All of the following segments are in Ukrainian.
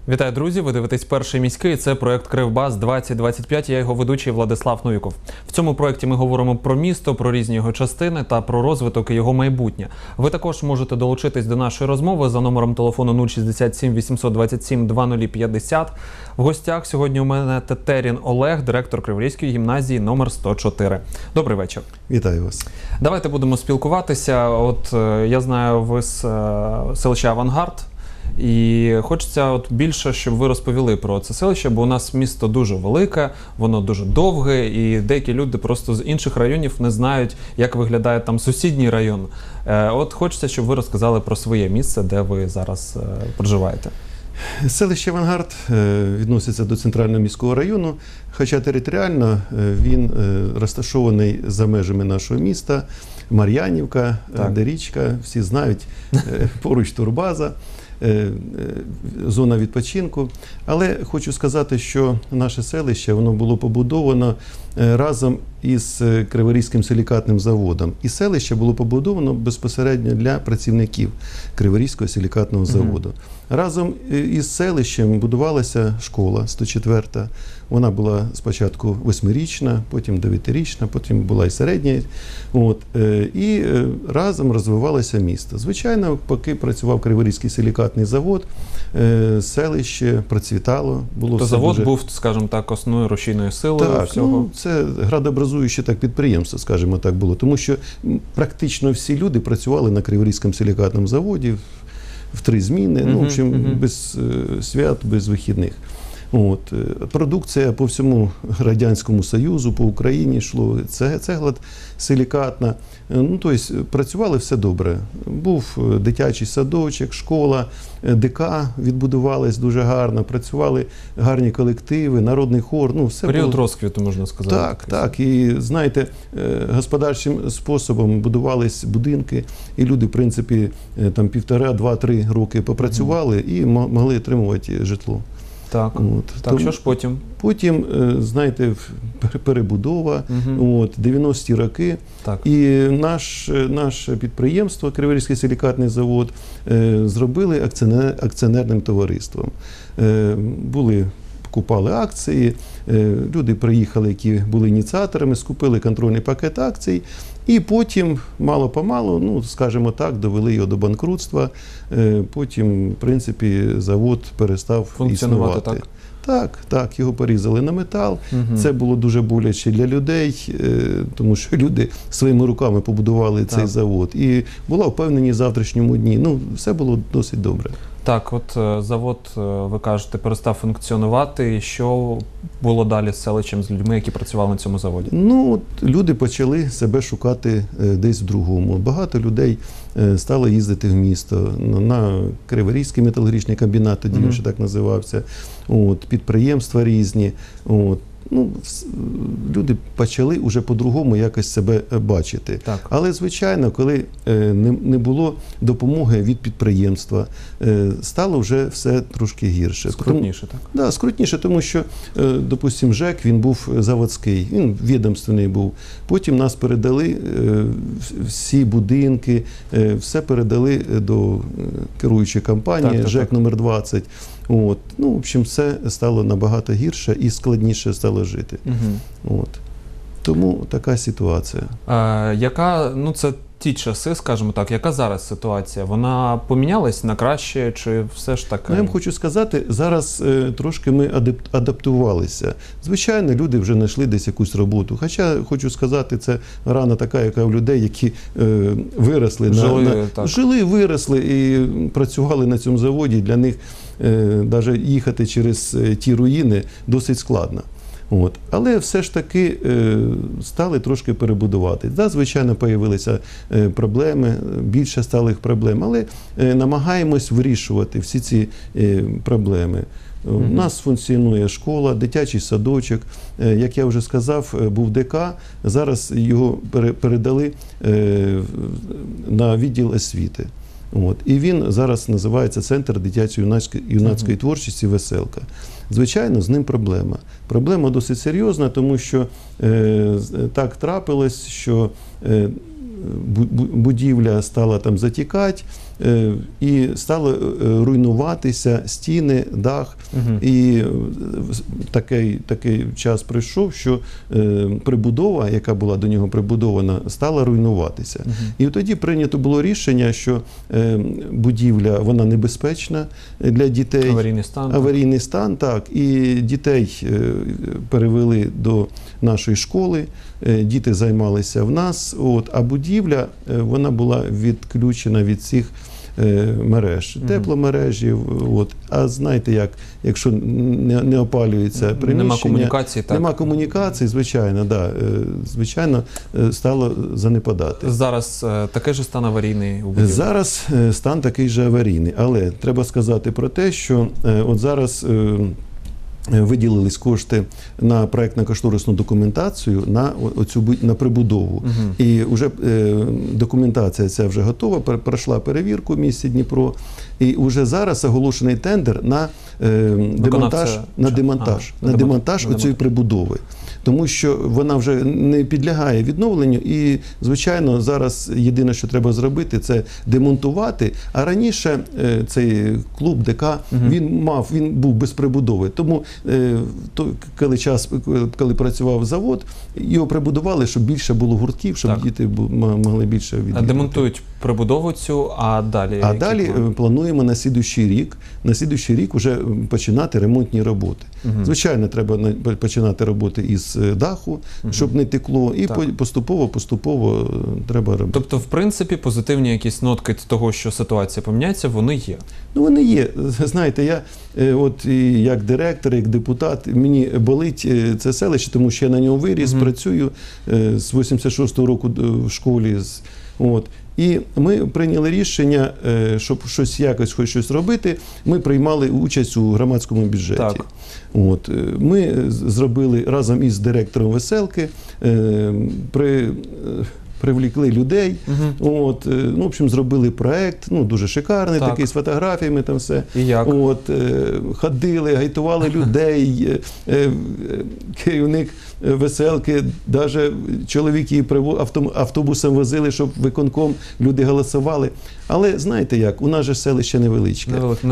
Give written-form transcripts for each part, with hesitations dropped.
Вітаю, друзі! Ви дивитесь «Перший міський». Це проєкт «Кривбас-2025». Я його ведучий Владислав Новіков. В цьому проєкті ми говоримо про місто, про різні його частини та про розвиток і його майбутнє. Ви також можете долучитись до нашої розмови за номером телефону 067 827 2050. В гостях сьогодні у мене Тетерін Олег, директор Криворізької гімназії номер 104. Добрий вечір. Вітаю вас. Давайте будемо спілкуватися. От я знаю, ви з селища Авангард. І хочеться більше, щоб ви розповіли про це селище, бо у нас місто дуже велике, воно дуже довге, і деякі люди просто з інших районів не знають, як виглядає там сусідній район. От хочеться, щоб ви розказали про своє місце, де ви зараз проживаєте. Селище Авангард відноситься до центрального міського району, хоча територіально він розташований за межами нашого міста. Мар'янівка, де річка, всі знають, поруч турбаза. Зона відпочинку. Але хочу сказати, що наше селище воно було побудовано разом із Криворізьким силікатним заводом. І селище було побудовано безпосередньо для працівників Криворізького силікатного заводу. Разом із селищем будувалася школа 104-та. Вона була спочатку 8-річна, потім 9-річна, потім була і середня. І разом розвивалося місто. Звичайно, поки працював Криворізький силікатний завод, селище процвітало. То завод був, скажімо так, основною рушійною силою всього? Так, це градообразуюче підприємство, скажімо так, було. Тому що практично всі люди працювали на Криворізькому силікатному заводі в 3 зміни, в общем, без свят, без вихідних. Продукція по всьому Радянському Союзу, по Україні йшло, цегла силікатна. Тобто працювали все добре. Був дитячий садочок, школа, ДК відбудувалась дуже гарно, працювали гарні колективи, народний хор. Період розквіту, можна сказати. Так. І, знаєте, господарчим способом будувались будинки, і люди, в принципі, там 1,5, 2, 3 роки попрацювали і могли отримувати житло. Так, що ж потім? Потім, знаєте, перебудова, 90-ті роки. Так. І наше підприємство, Криворізький силікатний завод, зробили акціонерним товариством. Купали акції, люди приїхали, які були ініціаторами, скупили контрольний пакет акцій, і потім, мало-помалу, скажімо так, довели його до банкрутства. Потім, в принципі, завод перестав існувати. Так, його порізали на метал. Це було дуже боляче для людей, тому що люди своїми руками побудували цей завод. І була впевненість в завтрашньому дні. Все було досить добре. Так, завод, ви кажете, перестав функціонувати. Що було далі з селищем, з людьми, які працювали на цьому заводі? Люди почали себе шукати десь в другому. Багато людей стало їздити в місто, на Криворізький металургічний комбінат, тоді він ще так називався, підприємства різні. Люди почали вже по-другому якось себе бачити. Так. Але, звичайно, коли не було допомоги від підприємства, стало вже все трошки гірше. Скрутніше, так? Так, скрутніше, тому що, допустим, ЖЕК, він був заводський, він відомственний був. Потім нас передали всі будинки, все передали до керуючої компанії, ЖЕК номер 20. В общем, все стало набагато гірше і складніше стало жити. Тому така ситуація. Це ті часи, скажімо так, яка зараз ситуація? Вона помінялась на краще, чи все ж таки? Я вам хочу сказати, зараз трошки ми адаптувалися. Звичайно, люди вже знайшли десь якусь роботу. Хоча, хочу сказати, це рана така, яка в людей, які виросли, жили, виросли і працювали на цьому заводі. Для них навіть їхати через ті руїни досить складно. Але все ж таки стали трошки перебудувати. Звичайно, з'явилися проблеми, більше сталих проблем, але намагаємось вирішувати всі ці проблеми. У нас функціонує школа, дитячий садочок. Як я вже сказав, був ДК, зараз його передали на відділ освіти. І він зараз називається Центр дитячо-юнацької творчості «Веселка». Звичайно, з ним проблема. Проблема досить серйозна, тому що так трапилось, що будівля стала там затікати, і стало руйнуватися стіни, дах. І такий час прийшов, що прибудова, яка була до нього прибудована, стала руйнуватися. І тоді прийнято було рішення, що будівля, вона небезпечна для дітей. Аварійний стан, так. І дітей перевели до нашої школи, діти займалися в нас, а будівля, вона була відключена від всіх мереж, тепломережі. А знаєте як, якщо не опалюється приміщення, нема комунікації, звичайно, звичайно, стало занепадати. Зараз такий же стан аварійний у будівлі? Зараз стан такий же аварійний, але треба сказати про те, що от зараз виділились кошти на проєктно-кошторисну документацію на прибудову. І вже документація ця вже готова, пройшла перевірку в місті Дніпро. І вже зараз оголошений тендер на демонтаж оцієї прибудови. Тому що вона вже не підлягає відновленню і, звичайно, зараз єдине, що треба зробити, це демонтувати. А раніше цей клуб ДК, він був без прибудови. Тому, коли працював завод, його прибудували, щоб більше було гуртків, щоб діти могли більше відвідувати. Демонтують прибудову цю, а далі? А далі плануємо на слідуючий рік вже починати ремонтні роботи. Звичайно, треба починати роботи із даху, щоб не текло, і поступово треба робити. Тобто, в принципі, позитивні якісь нотки того, що ситуація поміняється, вони є? Ну, вони є. Знаєте, я от як директор, як депутат, мені болить це селище, тому що я на ньому виріс, працюю з 86-го року в школі. І ми прийняли рішення, щоб хоч щось робити, ми приймали участь у громадському бюджеті. Ми зробили разом із директором веселки, привлекли людей, в общем, зробили проект, дуже шикарний, такий, з фотографіями там все. І як? Ходили, агітували людей, керівник веселки, навіть чоловіки автобусом возили, щоб виконком люди голосували. Але знаєте як, у нас же селище невеличке.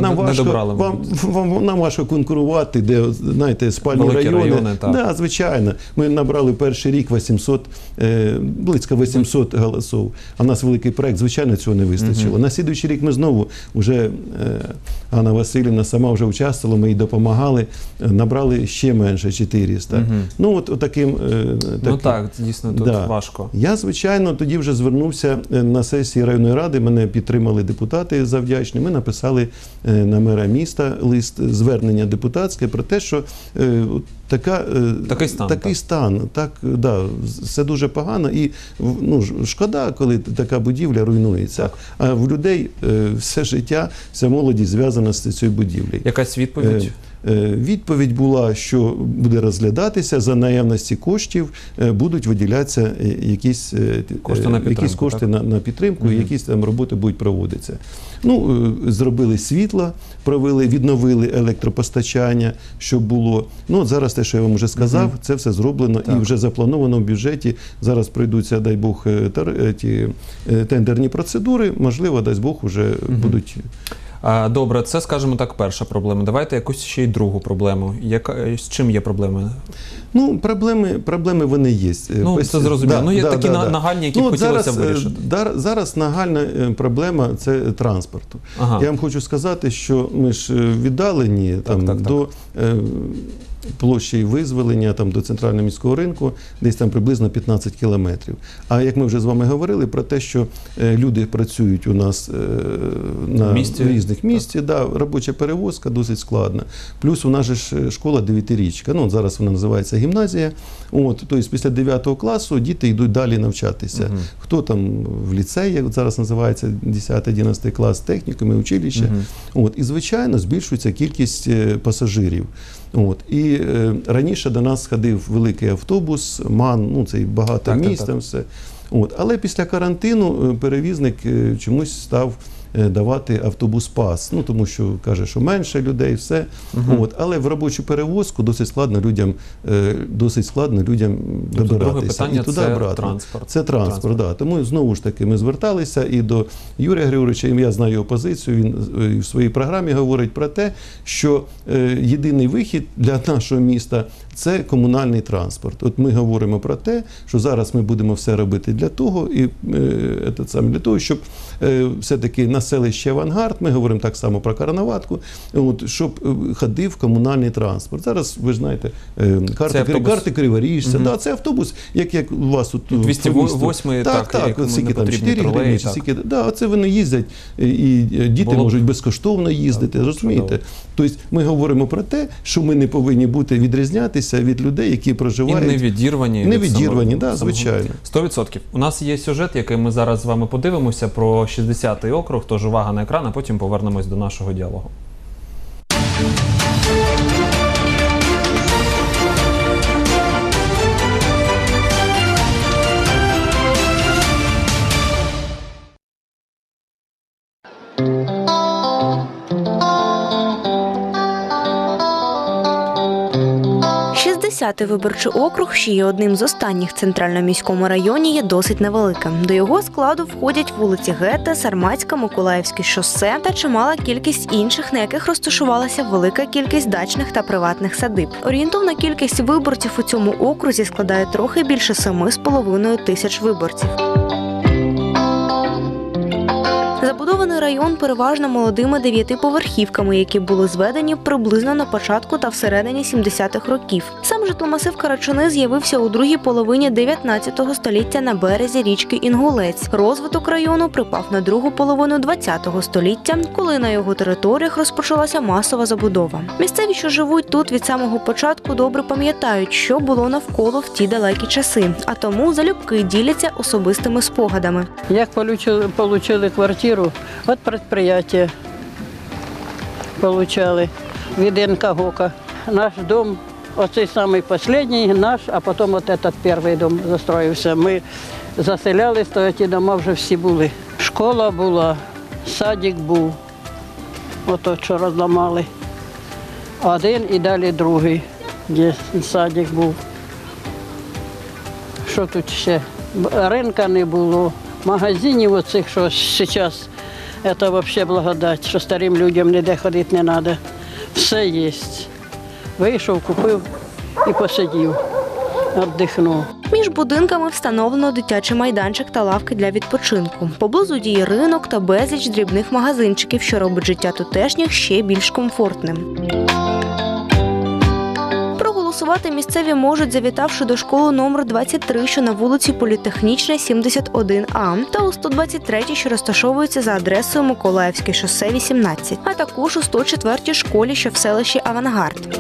Нам важко конкурувати, де, знаєте, спальні райони. Да, звичайно. Ми набрали перший рік близько 800 голосів. А в нас великий проект, звичайно, цього не вистачило. На слідуючий рік ми знову, вже Анна Василівна сама вже участвувала, ми їй допомагали, набрали ще менше, 400. Так, дійсно, тут важко. Я, звичайно, тоді вже звернувся на сесії районної ради, мене підтримали депутати завдячні, ми написали на мера міста лист, звернення депутатське про те, що такий стан, все дуже погано, і шкода, коли така будівля руйнується. А в людей все життя, вся молодість зв'язана з цією будівлею. Якась відповідь? Відповідь була, що буде розглядатися, за наявності коштів будуть виділятися якісь кошти на підтримку, і якісь там роботи будуть проводитися. Зробили світло, відновили електропостачання, щоб було. Зараз те, що я вам вже сказав, це все зроблено і вже заплановано в бюджеті. Зараз пройдуться, дай Бог, тендерні процедури, можливо, дай Бог, вже будуть. Добре, це, скажімо так, перша проблема. Давайте якусь ще й другу проблему. З чим є проблеми? Проблеми вони є. Це зрозуміло. Є такі нагальні, які б хотілося вирішити. Зараз нагальна проблема – це транспорту. Я вам хочу сказати, що ми ж віддалені до площі Визволення, до центрального міського ринку, десь там приблизно 15 кілометрів. А як ми вже з вами говорили про те, що люди працюють у нас на різних місцях, робоча перевозка досить складна. Плюс у нас же школа 9-річка, зараз вона називається гімназія. Тобто після 9 класу діти йдуть далі навчатися. Хто там в ліцеї, як зараз називається 10-11 клас, технікуми, училище. І, звичайно, збільшується кількість пасажирів. І раніше до нас ходив великий автобус, МАН, це багато місць там все. Але після карантину перевізник чомусь став давати автобус-пас. Ну, тому що каже, що менше людей, все. Але в робочу перевозку досить складно людям Тобто друге добиратися. питання І туди це обратно. транспорт. Це транспорт, да. Тому знову ж таки ми зверталися і до Юрія Григоровича, і я знаю його позицію, він в своїй програмі говорить про те, що єдиний вихід для нашого міста – це комунальний транспорт. От ми говоримо про те, що зараз ми будемо все робити для того, щоб все-таки на селище Авангард, ми говоримо так само про Карнаватку, щоб ходив комунальний транспорт. Зараз, ви ж знаєте, карти Криворіжця, да, це автобус, як у вас тут 208-й, так, скільки там, 4 гривні, оце вони їздять, і діти можуть безкоштовно їздити, розумієте? Тобто ми говоримо про те, що ми не повинні бути відрізнятися від людей, які проживають. І не відірвані. Не відірвані, так, звичайно. 100%. У нас є сюжет, який ми зараз з вами подивимося про 60-й округ, тож увага на екран, а потім повернемось до нашого діалогу. Десятий виборчий округ, що є одним з останніх в центральному міському районі, є досить невеликим. До його складу входять вулиці Гете, Сарматська, Миколаївське шосе та чимала кількість інших, на яких розташувалася велика кількість дачних та приватних садиб. Орієнтовна кількість виборців у цьому окрузі складає трохи більше 7,5 тисяч виборців. Забудований район переважно молодими 9-поверхівками, які були зведені приблизно на початку та всередині 70-х років. Сам житломасив Карачуни з'явився у другій половині 19 століття на березі річки Інгулець. Розвиток району припав на другу половину 20 століття, коли на його територіях розпочалася масова забудова. Місцеві, що живуть тут від самого початку, добре пам'ятають, що було навколо в ті далекі часи, а тому залюбки діляться особистими спогадами. Як отримали квартиру, от предприятие получали від НКГОКа. Наш дом, оцей самий останній наш, а потім от этот перший дом застроївся. Ми заселялись, то ті дома вже всі були. Школа була, садик був, ото що розламали. Один і далі другий, де садик був. Що тут ще? Ринка не було. Магазинів оцих, що зараз, це взагалі благодать, що старим людям ніде ходити не треба. Все є. Вийшов, купив і посидів, віддихнув. Між будинками встановлено дитячий майданчик та лавки для відпочинку. Поблизу діє ринок та безліч дрібних магазинчиків, що робить життя тутешніх ще більш комфортним. Проголосувати місцеві можуть, завітавши до школи номер 23, що на вулиці Політехнічна, 71А, та у 123, що розташовується за адресою Миколаївське шосе, 18, а також у 104-й школі, що в селищі Авангард.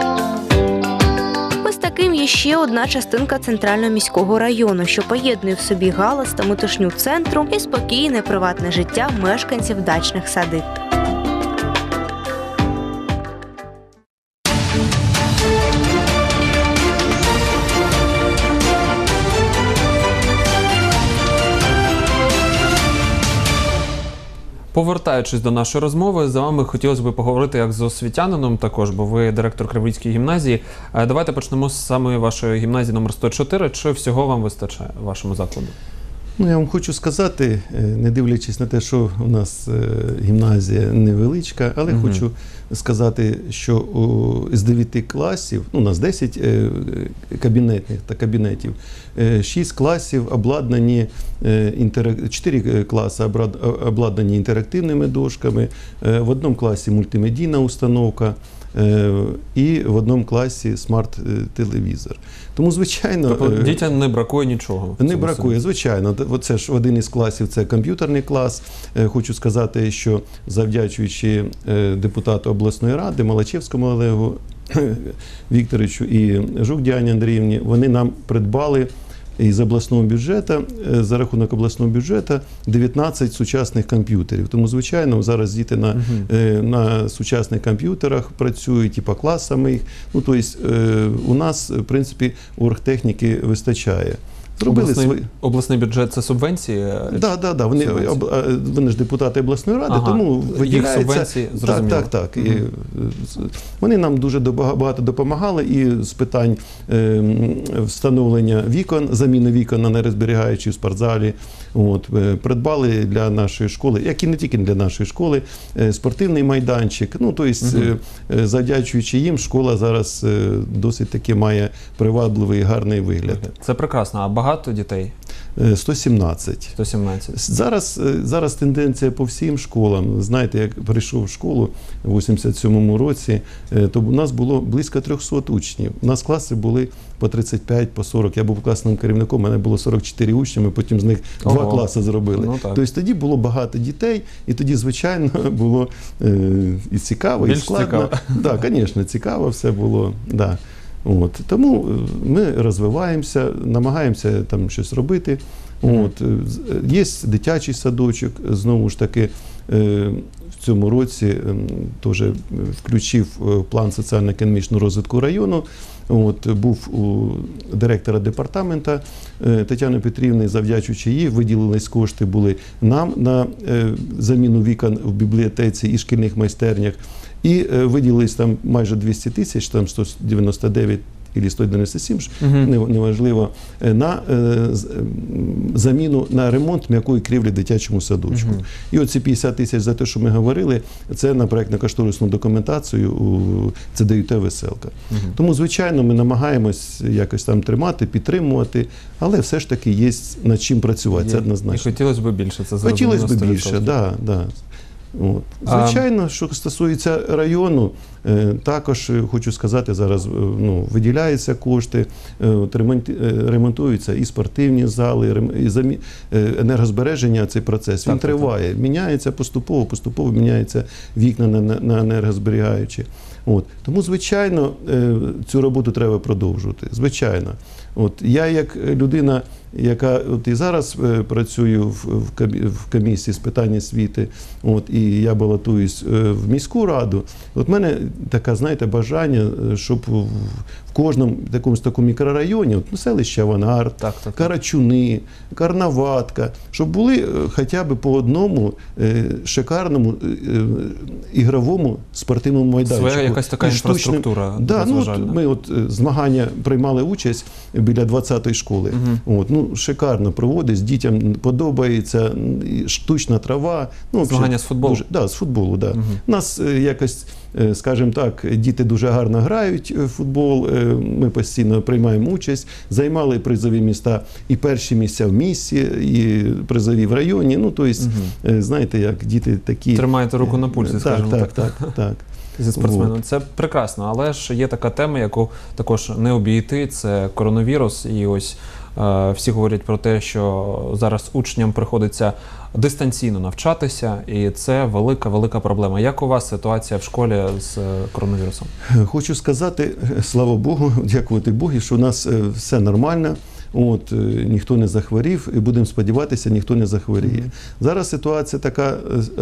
Ось таким є ще одна частинка центрального міського району, що поєднує в собі галас та метушню центру і спокійне приватне життя мешканців дачних садиб. Повертаючись до нашої розмови, з вами хотілося б поговорити як з освітянином також, бо ви директор Криворізької гімназії. Давайте почнемо з самої вашої гімназії номер 104. Чи всього вам вистачає вашому закладу? Я вам хочу сказати, не дивлячись на те, що у нас гімназія невеличка, але хочу сказати, що з 9 класів, у нас 10 кабінетів, 6 класів обладнані, 4 класи обладнані інтерактивними дошками, в одному класі мультимедійна установка, і в одному класі смарт-телевізор. Тому, звичайно... Тобто дітям не бракує нічого? Не бракує, звичайно. Це ж один із класів, це комп'ютерний клас. Хочу сказати, що завдячуючи депутату обласної ради Малачевському Олегу Вікторовичу і Жук Діані Андріївні, вони нам придбали із обласного бюджету, за рахунок обласного бюджету, 19 сучасних комп'ютерів. Тому, звичайно, зараз діти на сучасних комп'ютерах працюють і по класам їх. Тобто, у нас, в принципі, оргтехніки вистачає. Зробили свої. Обласний бюджет – це субвенції? Да. Вони ж депутати обласної ради, тому виділяється. Їх субвенції, зрозуміло. Так. І вони нам дуже багато допомагали і з питань встановлення вікон, заміни вікон на енергозберігаючі в спортзалі. Придбали для нашої школи, як і не тільки для нашої школи, спортивний майданчик. Тобто, завдячуючи їм, школа зараз досить таки має привабливий, гарний вигляд. Це прекрасно. А багато дітей? 117. 117. Зараз тенденція по всім школам. Знаєте, як прийшов в школу в 87-му році, то у нас було близько 300 учнів. У нас класи були по 35, по 40. Я був класним керівником, у мене було 44 учні, ми потім з них 2 класи зробили. Тобто тоді було багато дітей, і тоді, звичайно, було і цікаво, і складно. Так, звісно, цікаво все було. Да. Тому ми розвиваємося, намагаємося там щось робити. Є дитячий садочок, знову ж таки, в цьому році теж включив план соціально-економічного розвитку району. Був у директора департамента Тетяни Петрівни, завдячуючи їй, виділились кошти були нам на заміну вікон в бібліотеці і шкільних майстернях. І виділились там майже 200 тисяч, там 199 або 197, неважливо, на заміну, на ремонт м'якої крівлі дитячому садочку. І оці 50 тисяч за те, що ми говорили, це на проєктно-кошторисну документацію у ЦДЮТ «Веселка». Тому, звичайно, ми намагаємось якось там тримати, підтримувати, але все ж таки є над чим працювати, це однозначно. І хотілося б більше, це зрозуміло. Хотілося б більше, так. Звичайно, що стосується району, також хочу сказати, зараз виділяються кошти, ремонтуються і спортивні зали, і енергозбереження, цей процес, він триває, міняється поступово міняються вікна на енергозберігаючі. Тому, звичайно, цю роботу треба продовжувати, звичайно. Я як людина, яка і зараз працюю в комісії з питань освіти, і я балотуюсь в міську раду, в мене таке, знаєте, бажання, щоб в кожному такому мікрорайоні, селище Авангард, Карачуни, Карнаватка, щоб були хоча б по одному шикарному ігровому спортивному майданчику. Своя якась така інфраструктура розважальна. Ми змагання приймали участь біля 20-ї школи. Шикарно проводить, дітям подобається, штучна трава. Змагання з футболу? Так, з футболу, так. У нас якось, скажімо так, діти дуже гарно грають в футбол, ми постійно приймаємо участь, займали призові міста і перші місця в місті, і призові в районі. Тобто, знаєте, як діти такі... Тримаєте руку на пульсі, скажімо так. Так. Зі спортсменом. Це прекрасно, але ж є така тема, яку також не обійти, це коронавірус. І ось всі говорять про те, що зараз учням приходиться дистанційно навчатися, і це велика проблема. Як у вас ситуація в школі з коронавірусом? Хочу сказати, слава Богу, дякувати Богу, що у нас все нормально. Ніхто не захворів, і будемо сподіватися, ніхто не захворіє. Зараз ситуація така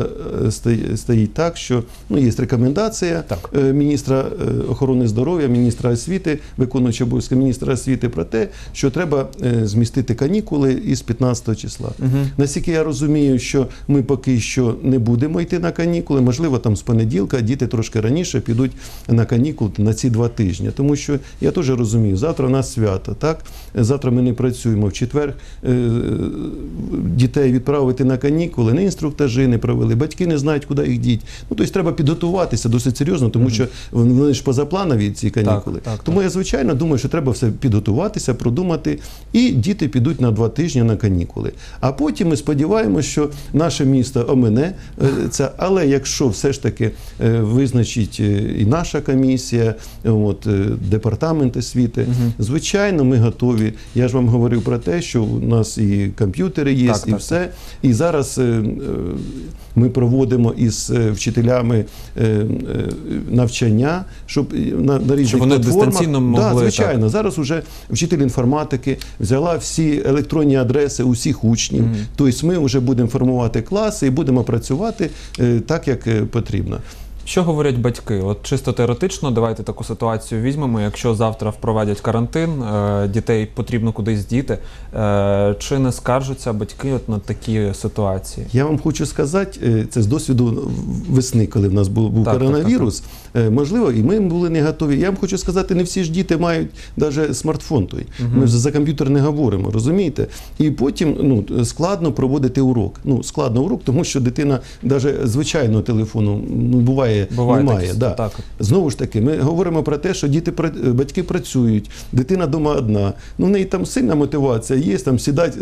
стоїть так, що є рекомендація міністра охорони здоров'я, міністра освіти, виконуючого обов'язки міністра освіти про те, що треба змістити канікули із 15 числа. Наскільки я розумію, що ми поки що не будемо йти на канікули, можливо, там з понеділка діти трошки раніше підуть на канікули на ці 2 тижні. Тому що, я теж розумію, завтра у нас свято, так? Завтра ми не працюємо. В четвер дітей відправити на канікули, не інструктажі не провели, батьки не знають, куди їх діти. Тобто треба підготуватися досить серйозно, тому що вони ж позапланові ці канікули. Тому я, звичайно, думаю, що треба все підготуватися, продумати, і діти підуть на 2 тижні на канікули. А потім ми сподіваємося, що наше місто омине це, але якщо все ж таки визначить і наша комісія, департамент освіти, звичайно, ми готові. Я ж вам говорив про те, що у нас і комп'ютери є, і все. І зараз ми проводимо із вчителями навчання, щоб на різних вони платформах. Дистанційно могли. Так, звичайно. Зараз вже вчитель інформатики взяла всі електронні адреси усіх учнів. Тобто ми вже будемо формувати класи і будемо працювати так, як потрібно. Що говорять батьки? От чисто теоретично, давайте таку ситуацію візьмемо. Якщо завтра впровадять карантин, дітей потрібно кудись діти, чи не скаржаться батьки от на такі ситуації? Я вам хочу сказати, це з досвіду весни, коли в нас був коронавірус, можливо, і ми були не готові. Я вам хочу сказати, не всі ж діти мають навіть смартфон той. Ми ж за комп'ютер не говоримо, розумієте? І потім складно проводити урок. Складно урок, тому що дитина навіть звичайного телефону буває немає. Да. Знову ж таки, ми говоримо про те, що батьки працюють, дитина вдома одна. В неї там сильна мотивація є, там сідати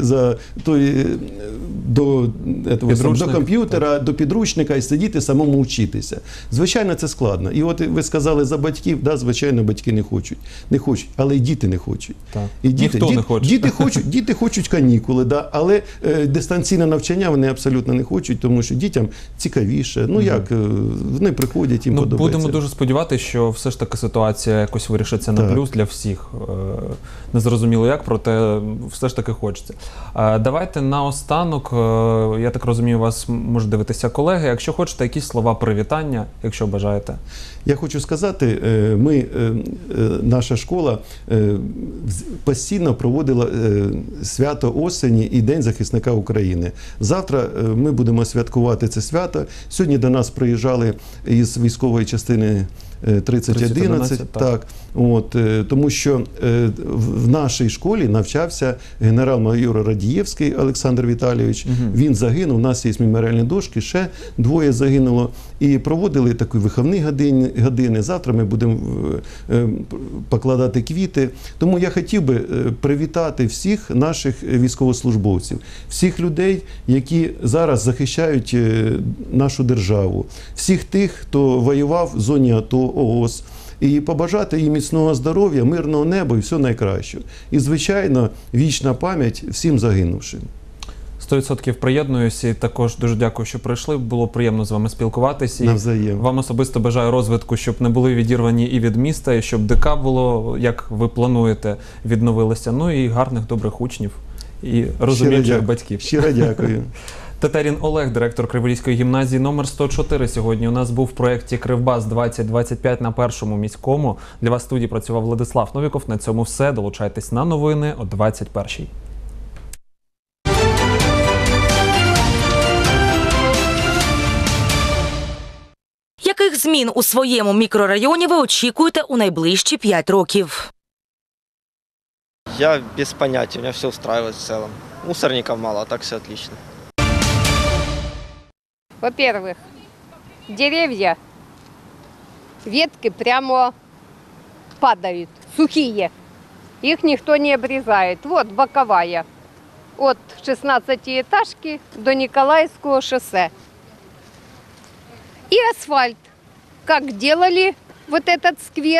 до комп'ютера, до підручника і сидіти самому вчитися. Звичайно, це складно. І от ви сказали за батьків, да, звичайно, батьки не хочуть. Не хочуть, але і діти не хочуть. Так. І ніхто не хоче. Діти хочуть канікули, да, але дистанційне навчання вони абсолютно не хочуть, тому що дітям цікавіше. Вони приходять, їм подобається. Будемо дуже сподіватися, що все ж таки ситуація якось вирішиться на плюс для всіх. Незрозуміло як, проте все ж таки хочеться. Давайте наостанок, я так розумію, вас можуть дивитися колеги. Якщо хочете, якісь слова привітання, якщо бажаєте. Я хочу сказати, наша школа постійно проводила свято осені і День захисника України. Завтра ми будемо святкувати це свято. Сьогодні до нас приїжджали із військової частини 3011, тому що в нашій школі навчався генерал-майор Радієвський Олександр Віталійович. Він загинув, у нас є меморіальні дошки, ще двоє загинуло. І проводили такі виховні години. Завтра ми будемо покладати квіти. Тому я хотів би привітати всіх наших військовослужбовців, всіх людей, які зараз захищають нашу державу, всіх тих, хто воював в зоні АТО, ООС, і побажати їм міцного здоров'я, мирного неба і все найкраще. І, звичайно, вічна пам'ять всім загинувшим. 100% приєднуюся і також дуже дякую, що прийшли. Було приємно з вами спілкуватися. Навзаєм. Вам особисто бажаю розвитку, щоб не були відірвані і від міста, і щоб ДК було, як ви плануєте, відновилося. І гарних, добрих учнів і розуміючих батьків. Щиро дякую. Татарін Олег, директор Криворізької гімназії номер 104. Сьогодні у нас був в проєкті «Кривбас-2025» на Першому міському. Для вас в студії працював Владислав Новіков. На цьому все. Долучайтесь на новини о 21-й. Яких змін у своєму мікрорайоні ви очікуєте у найближчі 5 років? Я без понятия, меня все устраивает в целом. Мусорников мало, а так все отлично. Во-первых, деревья, ветки прямо падают, сухие. Их никто не обрезает. Вот боковая, от 16-этажки до Николаевского шоссе. И асфальт. Как делали вот этот сквер,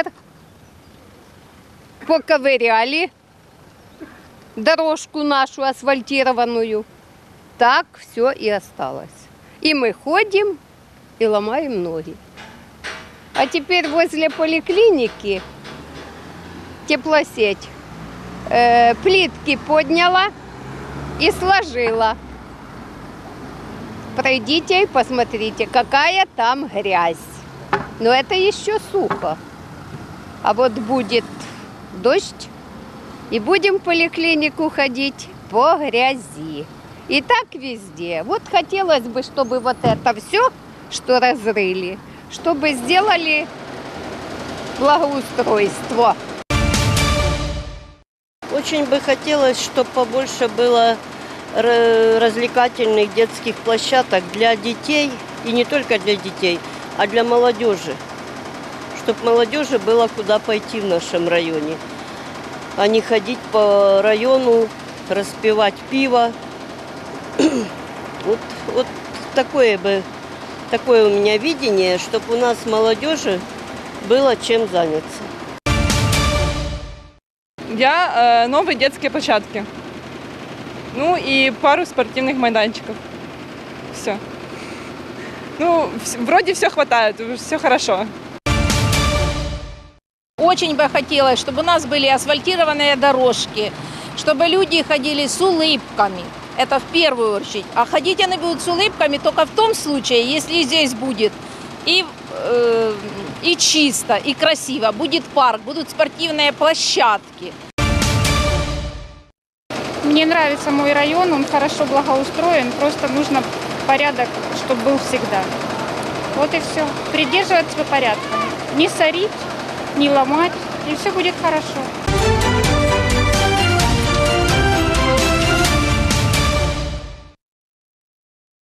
поковыряли дорожку нашу асфальтированную, так все и осталось. И мы ходим и ломаем ноги. А теперь возле поликлиники теплосеть плитки подняла и сложила. Пройдите и посмотрите, какая там грязь. Но это еще сухо. А вот будет дождь, и будем в поликлинику ходить по грязи. И так везде. Вот хотелось бы, чтобы вот это все, что разрыли, чтобы сделали благоустройство. Очень бы хотелось, чтобы побольше было развлекательных детских площадок для детей, и не только для детей, а для молодежи. Чтобы молодежи было куда пойти в нашем районе, а не ходить по району, распивать пиво. Вот такое у меня видение, чтобы у нас молодежи было чем заняться. Я новые детские площадки. И пару спортивных майданчиков. Все. Вроде все хватает, все хорошо. Очень бы хотелось, чтобы у нас были асфальтированные дорожки, чтобы люди ходили с улыбками. Это в первую очередь. А ходить они будут с улыбками только в том случае, если здесь будет и и чисто, и красиво. Будет парк, будут спортивные площадки. Мне нравится мой район, он хорошо благоустроен, просто нужно порядок, чтобы был всегда. Вот и все. Придерживаться порядка. Не сорить, не ломать, и все будет хорошо.